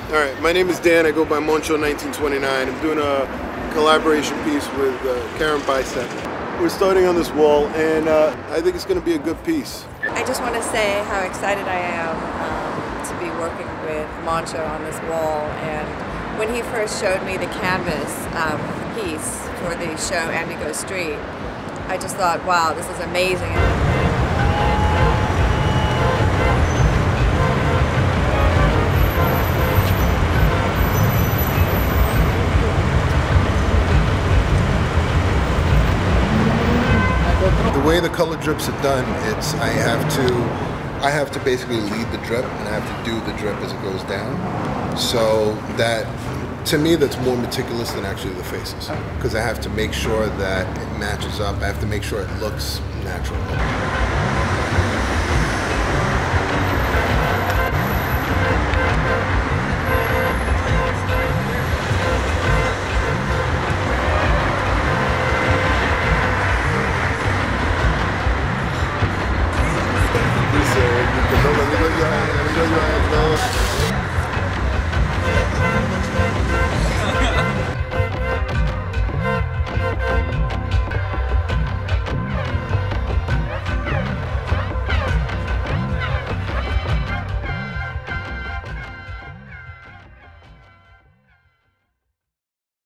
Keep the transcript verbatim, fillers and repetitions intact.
All right, my name is Dan. I go by Moncho nineteen twenty-nine. I'm doing a collaboration piece with uh, Karen Bicep. We're starting on this wall, and uh, I think it's going to be a good piece. I just want to say how excited I am um, to be working with Moncho on this wall. And when he first showed me the canvas um, piece for the show Indigo Street, I just thought, wow, this is amazing. The way the color drips are done, it's I have to I have to basically lead the drip, and I have to do the drip as it goes down. So that, to me, that's more meticulous than actually the faces, because I have to make sure that it matches up. I have to make sure it looks natural.